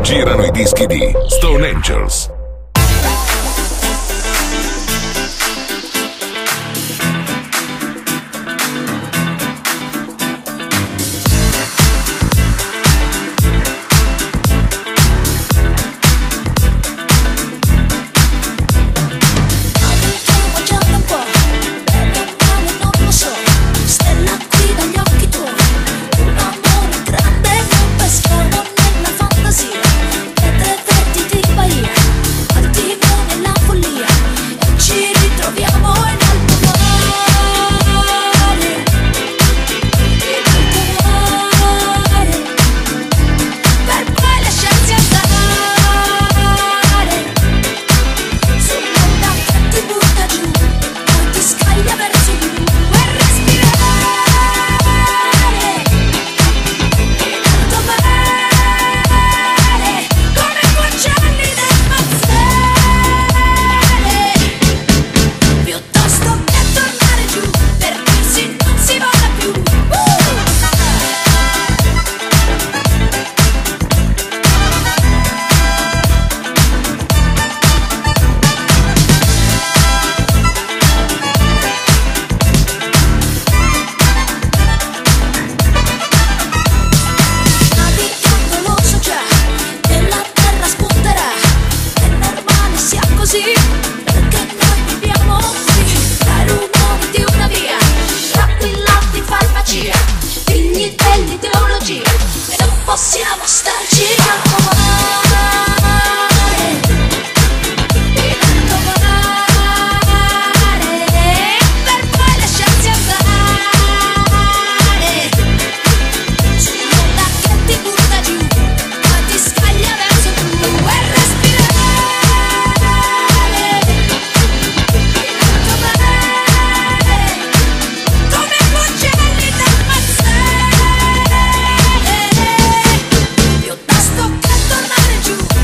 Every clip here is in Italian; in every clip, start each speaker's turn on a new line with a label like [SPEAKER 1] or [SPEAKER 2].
[SPEAKER 1] girano i dischi di Stone Angels.
[SPEAKER 2] Possiamo starci tanto male, tanto male, per poi lasciarsi andare su un'onda che ti butta giù, ma ti scaglia verso tu e respirare, tanto male, come uccelli del mazzare. Piuttosto che tornare giù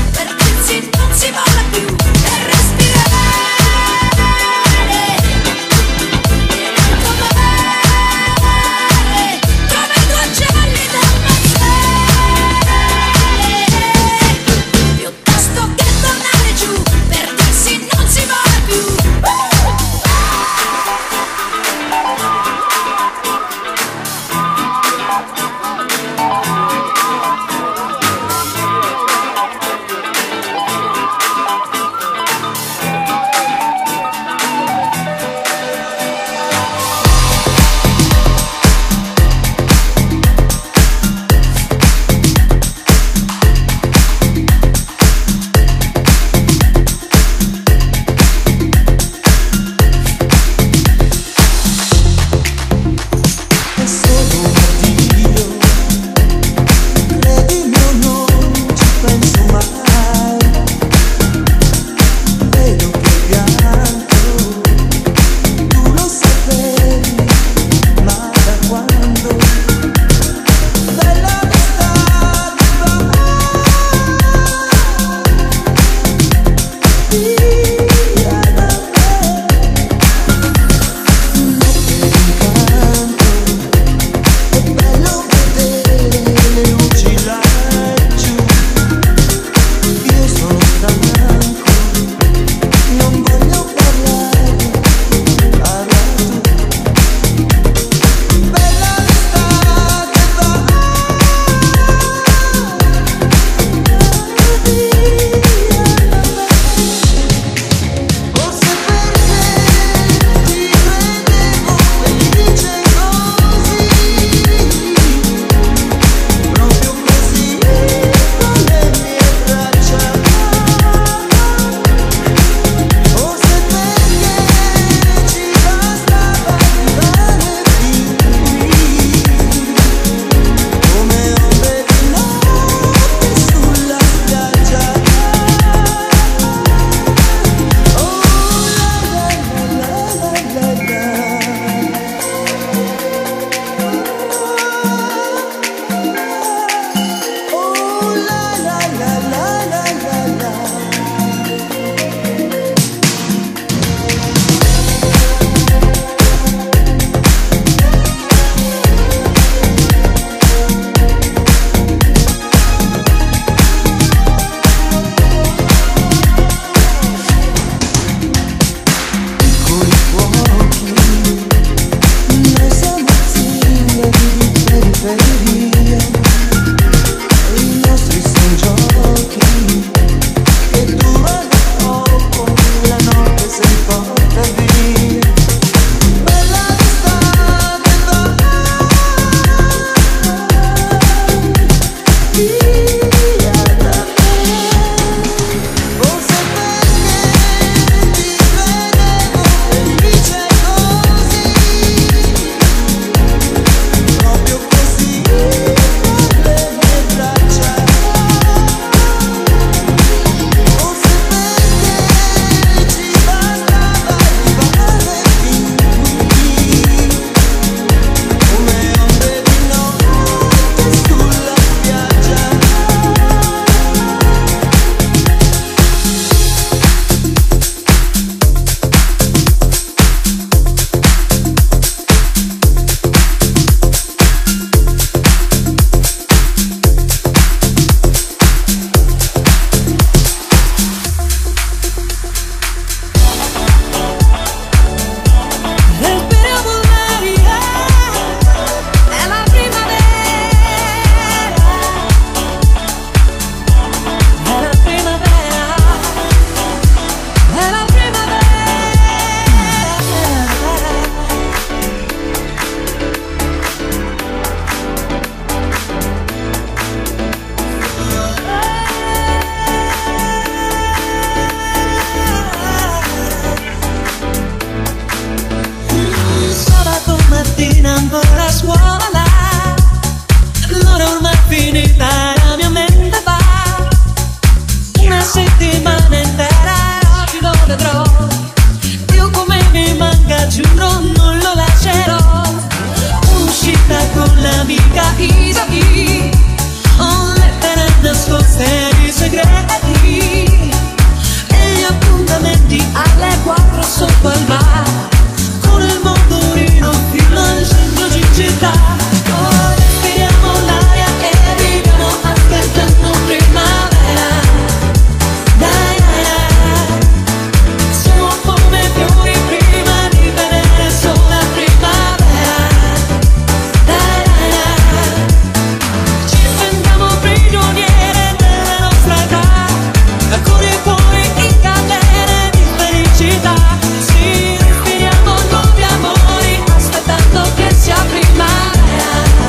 [SPEAKER 3] ancora a scuola, l'ora ormai finita, la mia mente va una settimana intera e oggi lo vedrò. Dio come mi manca, giuro non lo lascerò. Un'uscita con l'amica Isabi, ho lettere nascoste di segreti e gli appuntamenti alle 4 sotto al bar, con il motorino fino al centro di città. Poi respiriamo l'aria e viviamo aspettando primavera. Dai dai dai, siamo come fiori prima di vedere il sole a primavera. Dai dai dai, ci sentiamo prigioniere della nostra età, con i cuori in catene di felicità. Sì, respiriamo nuovi amori aspettando che sia primavera.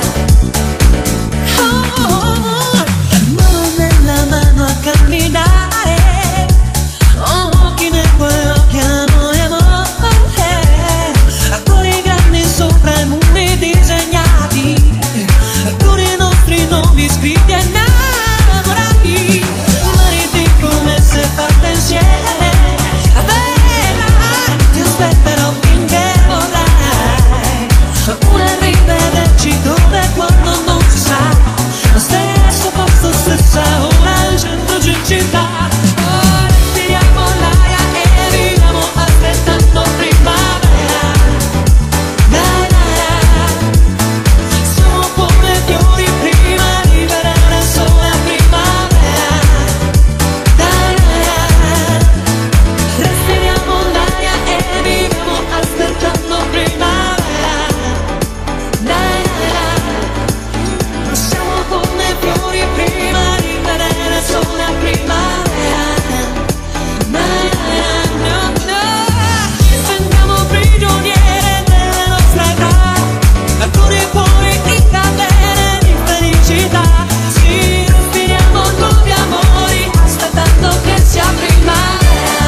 [SPEAKER 3] Mano nella mano a camminare, occhi nei tuoi occhi, amore, amore, con i grandi sopra i muri disegnati, con i nostri nomi scritti e innamorati, mariti come se fatte insieme. Bella, ti aspetterò finché vorrai, una rivederci dove e quando non si sa, lo stesso posto, stessa ora, al centro di città. Ora respiriamo l'aria e viviamo aspettando primavera. Dai dai dai, siamo come fiori prima di vedere il sole a primavera. Dai dai dai, respiriamo l'aria e viviamo aspettando primavera. Dai dai dai, siamo come fiori prima di vedere il sole a primavera. Dai dai dai, no, no, ci sentiamo prigioniere della nostra età, con i cuori in catene di felicità. Sì, respiriamo nuovi amori aspettando che sia primavera.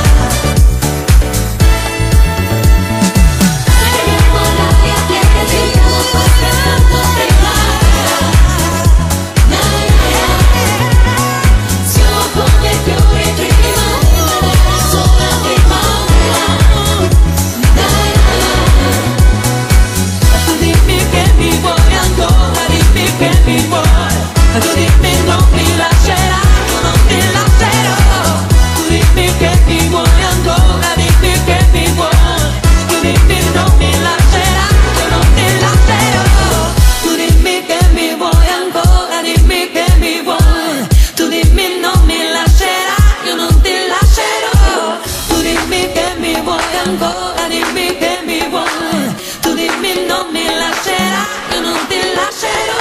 [SPEAKER 3] Respiriamo l'aria e viviamo aspettando primavera. Dai dai dai, siamo come fiori prima di vedere il sole a primavera. Dai dai dai, tu dimmi che mi vuoi ancora, dimmi che mi vuoi, tu dimmi non mi lascerai, io non ti lascerò. Tu dimmi che mi vuoi ancora, dimmi che mi vuoi, tu dimmi non mi lascerai, io non ti lascerò. Tu dimmi che mi vuoi ancora, dimmi che mi vuoi, tu dimmi non mi lascerai, io non ti lascerò. Tu dimmi che mi vuoi ancora, dimmi che mi vuoi, tu dimmi non mi lascerai, io non ti lascerò.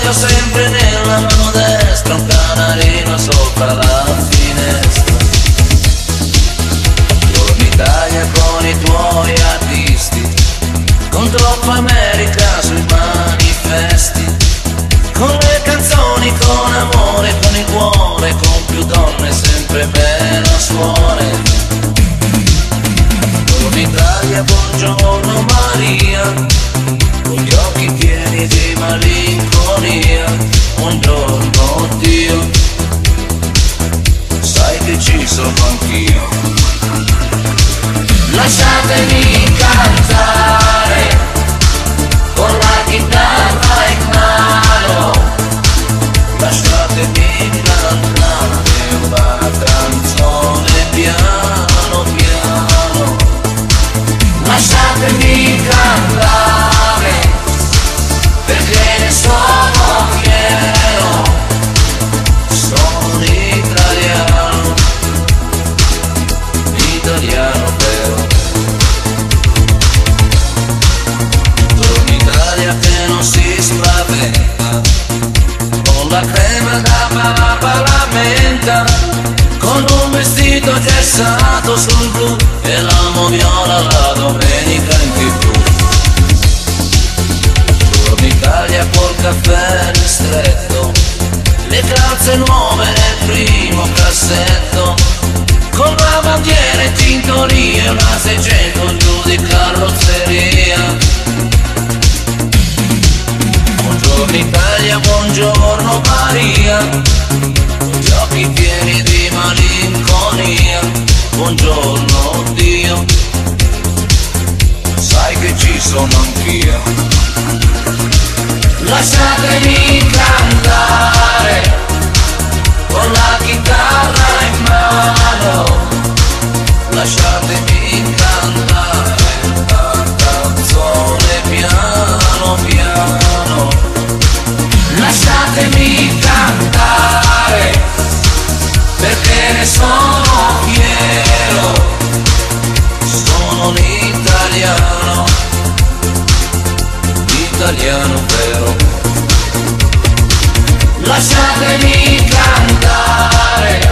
[SPEAKER 4] l'orologio sempre nella mano destra, un canarino sopra la finestra. Torni Italia con i tuoi artisti, con troppa America sui manifesti, con le canzoni, con amore, con il cuore, con più donne, sempre meno suore. Torni Italia, buongiorno Maria, con gli occhi pieni di malinconia. Buongiorno Dio, sai che ci sono anch'io. Lasciatemi cantare con la chitarra in mano, lasciatemi cantare una canzone piano piano. Lasciatemi cantare perché ne sono fiero, sono un italiano, italiano vero. Torni Italia che non si spaventa, con la crema da papà la menta, con un vestito gessato sul blu e l'amo viola la domenica in TV. Torni Italia col caffè ristretto, le calze nuove nel primo cassetto, con la bandiera in tintoria e una 600 giù di carrozzeria. Buongiorno Italia, buongiorno Maria, con gli occhi pieni di malinconia. Buongiorno Dio, sai che ci sono anch'io. Lasciatemi cantare con la chitarra in mano, lasciatemi cantare una canzone piano piano. Lasciatemi cantare perché ne sono fiero, sono un italiano, italiano vero. Lasciatemi cantare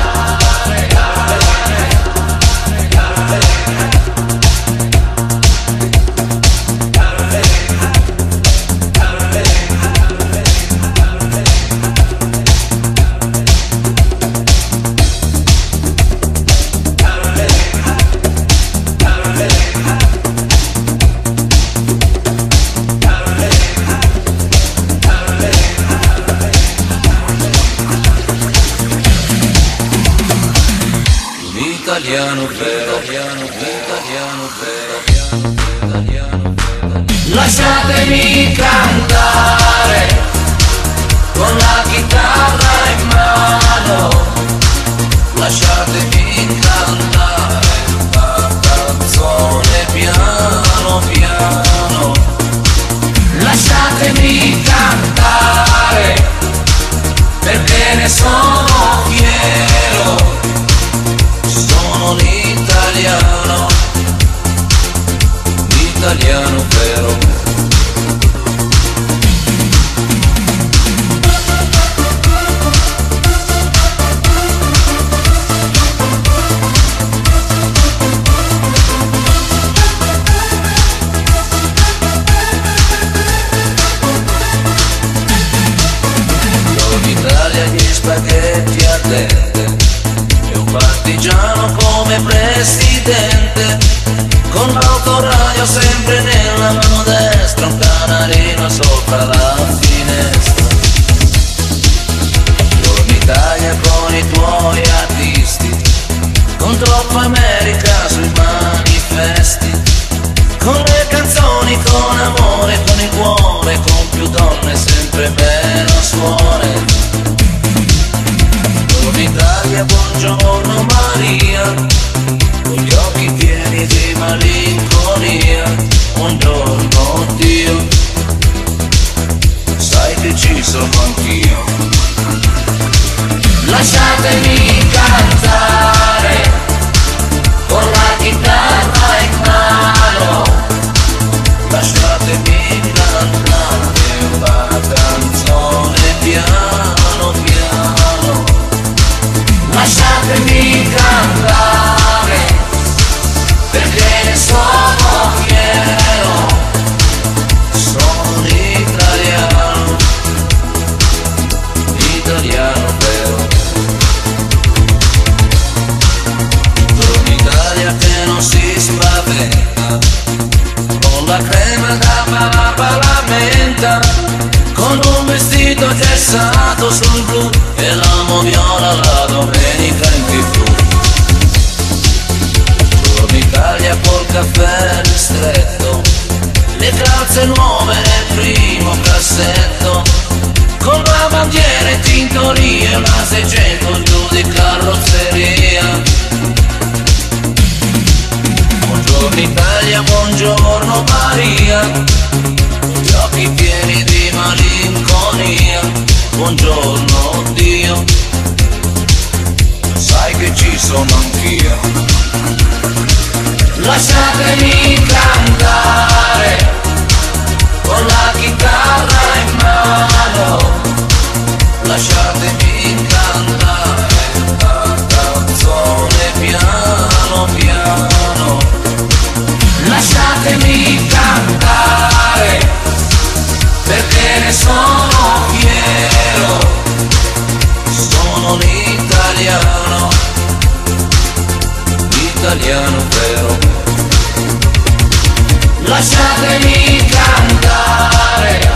[SPEAKER 4] italiano vero, italiano vero, italiano vero. Lasciatemi cantare con la chitarra in mano, lasciatemi cantare una canzone piano piano. Lasciatemi cantare perché ne sono fiero, sono un italiano, italiano vero. L'Italia gli spaghetti al dente e un partigiano come presidente, con l'autoradio sempre nella mano destra, un canarino sopra la finestra. Torni Italia con i tuoi artisti, con troppa America sui manifesti, con le canzoni, con amore, con il cuore, con più donne, sempre meno suore. Torni Italia, buongiorno Maria, con gli occhi pieni di malinconia. Buongiorno Dio, sai che ci sono anch'io. Lasciatemi cantare con la chitarra in mano, lasciatemi cantare una canzone sguardo sul blu e l'amo viola la domenica in TV. Torno Italia col caffè ristretto, le calze nuove nel primo cassetto, con la bandiera in tintoria e una 600 giù di carrozzeria. Buongiorno Italia, buongiorno Maria, gli occhi pieni di malinconia. Buongiorno Dio, sai che ci sono anch'io. Lasciatemi cantare con la chitarra in mano, lasciatemi cantare la canzone piano piano. Lasciatemi cantare perché ne sono fiero, sono un italiano, italiano vero. Lasciatemi cantare.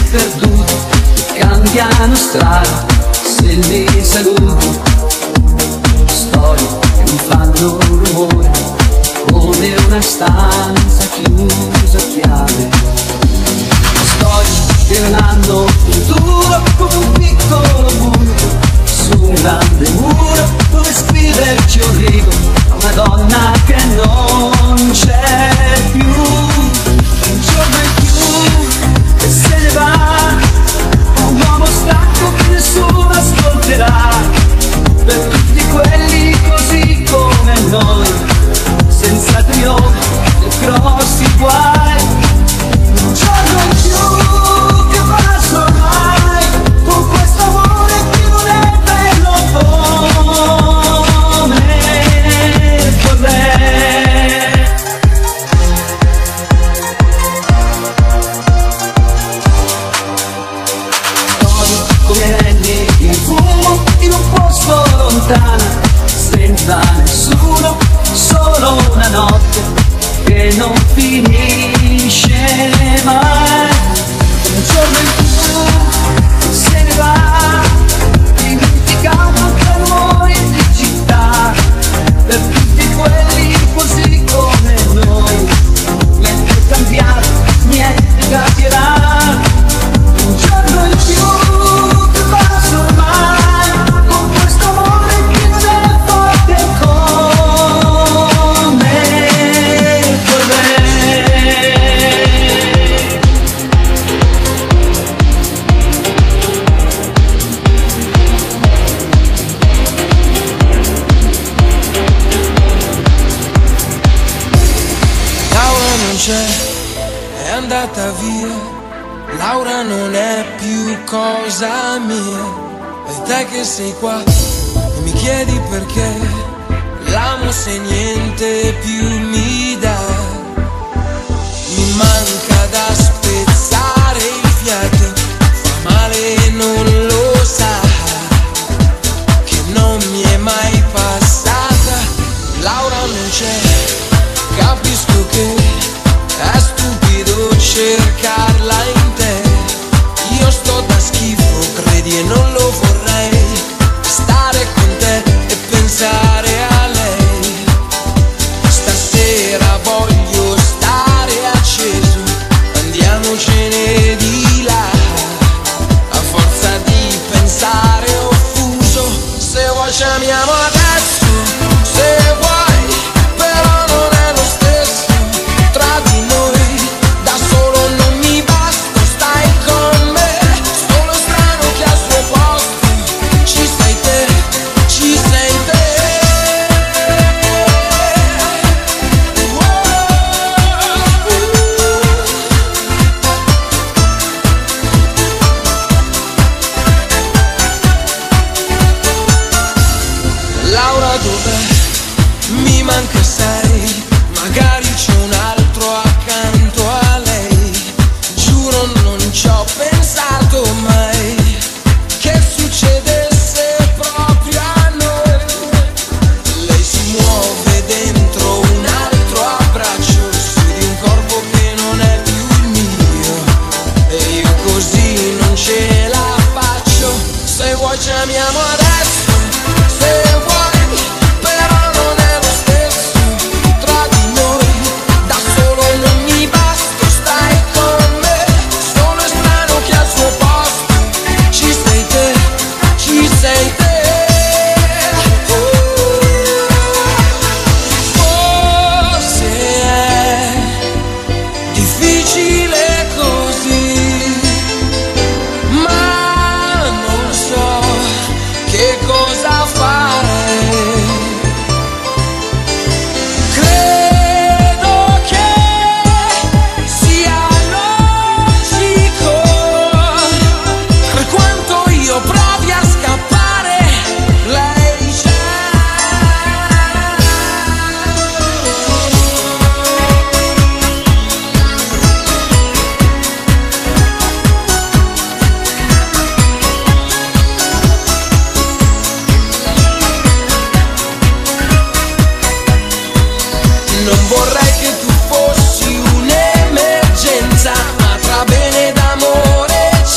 [SPEAKER 5] perduti cambiano strada se li saluti. Storie che mi fanno rumore come una stanza chiusa a chiave. Storie che non hanno futuro come un piccolo muro su un grande muro dove scriverci un rigo a una donna che non c'è più. Un giorno in più e se ne va, un uomo stanco che nessuno ascolterà. Per tutti quelli così come noi, senza trionfi e grossi guai. Un giorno in più che passa ormai, con questo amore che non è bello come vorrei. Storie come anelli di fumo in un posto lontano, senza nessuno, solo una notte che non finisce mai. Un giorno in più se ne va, dimenticando tra noi di città. Per tutti quelli così come noi, niente è cambiato, niente cambierà. Un giorno in più che passa ormai, con questo amore che non è forte come vorrei.
[SPEAKER 6] Laura non c'è, è andata via. Laura non è più cosa mia. E te che sei qua e mi chiedi perché l'amo se niente più mi dà. Mi manca da spezzare il fiato, fa male e non lo sa, che non mi è mai passata. Laura non c'è, capisco che è stupido cercarla in te. Io sto da schifo, credi e non lo vorrei, stare con te e pensare a lei. Stasera voglio stare acceso, andiamocene di là, a forza di pensare offuso. Se vuoi ci amiamo adesso, se vuoi, però non è lo stesso tra di noi. Da solo non mi basta, stai con me, solo strano che al suo posto ci sei te, ci sei te. Laura dov'è? Mi manca sei, magari c'è un altro accanto a lei. Giuro non ci ho pensato mai che succedesse proprio a noi. Lei si muove dentro un altro abbraccio, su di un corpo che non è più il mio, e io così non ce la faccio. Se vuoi ci amiamo adesso, se vuoi, però non è lo stesso tra di noi. Da solo non mi basta, stai con me, solo è strano che al suo posto ci sei te, ci sei te. Forse è difficile così, ma non so che cosa fare. Credo che sia logico, per quanto io provi a scappare, lei c'è. Non vorrei che tu fossi un'emergenza, ma tra bene ed amore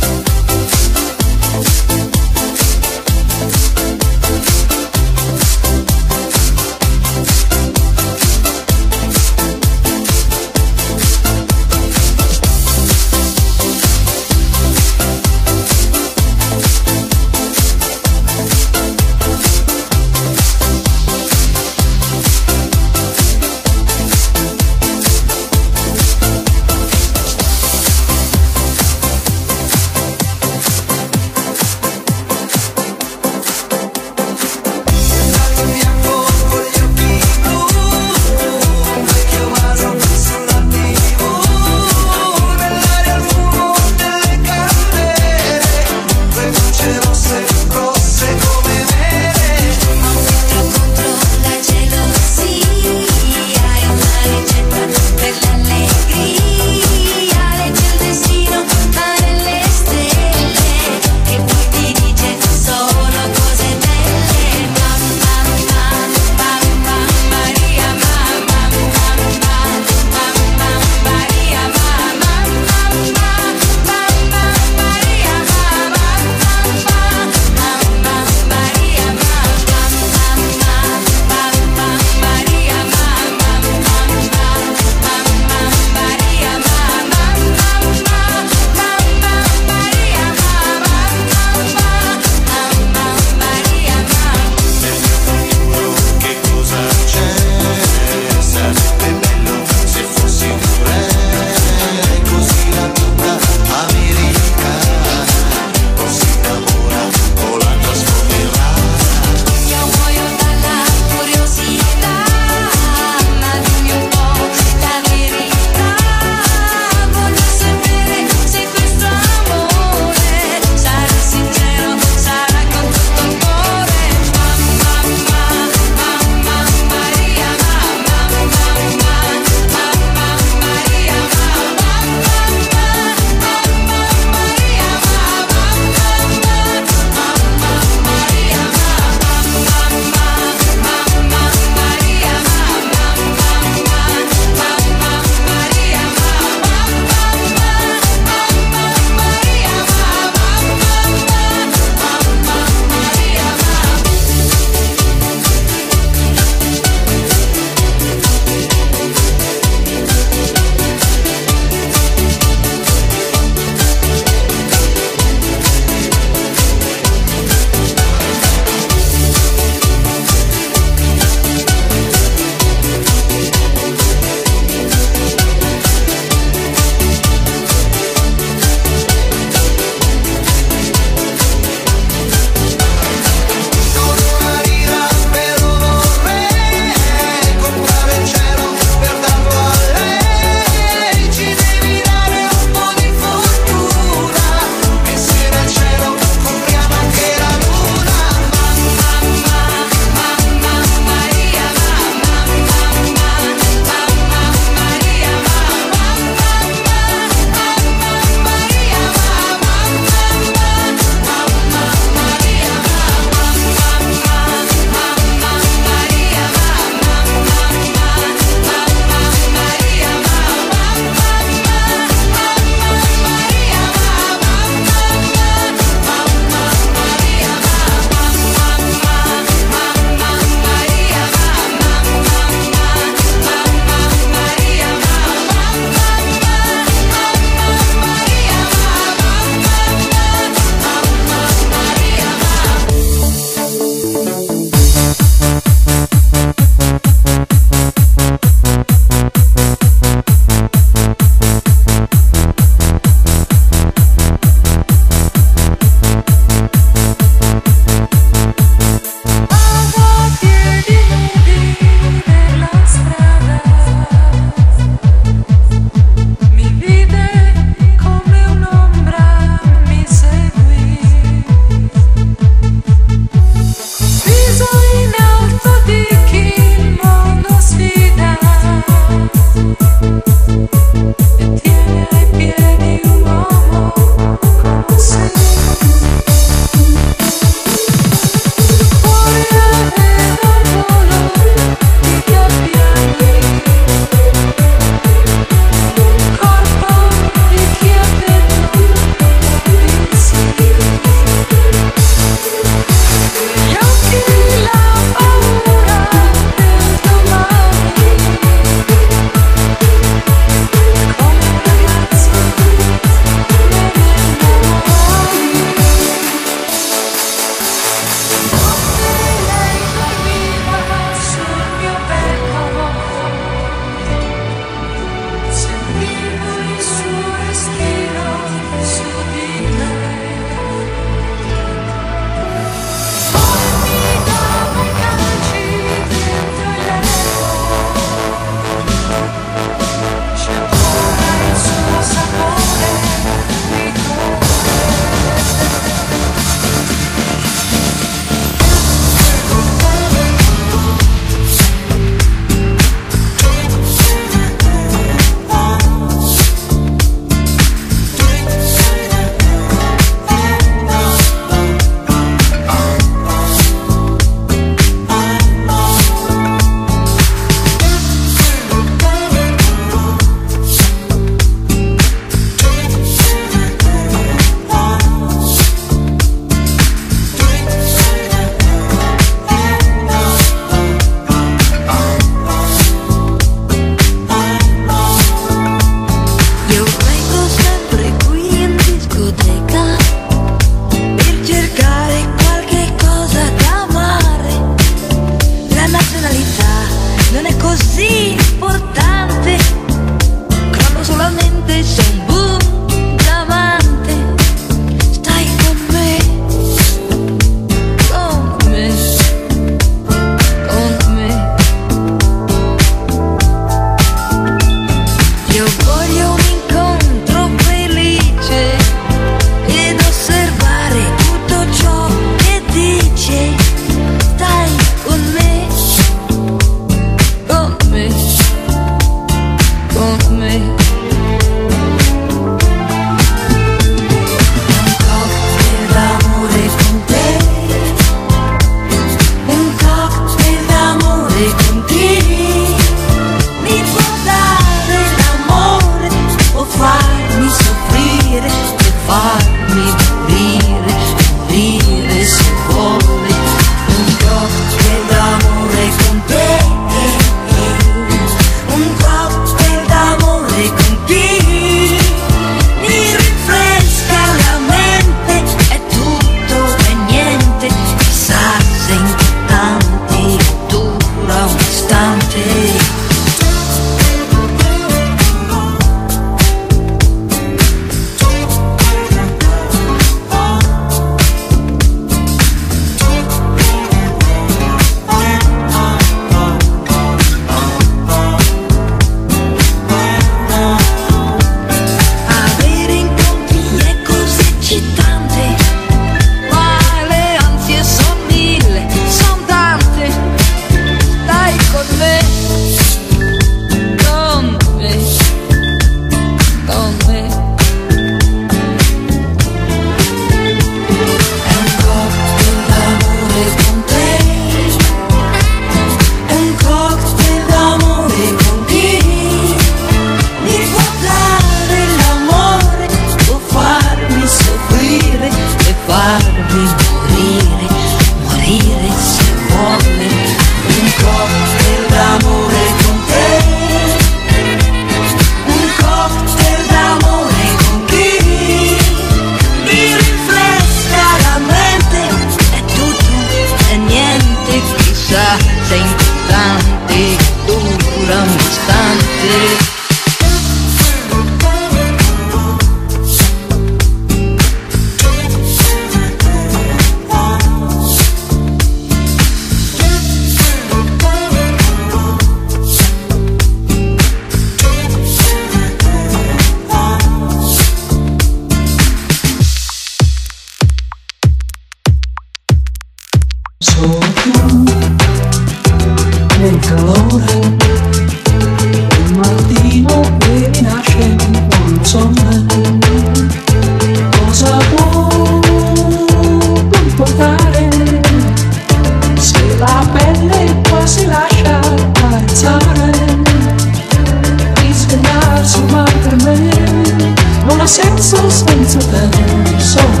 [SPEAKER 3] senza te sono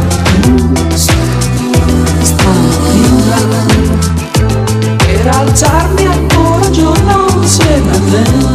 [SPEAKER 3] stanca per alzarmi ancora un giorno insieme a te.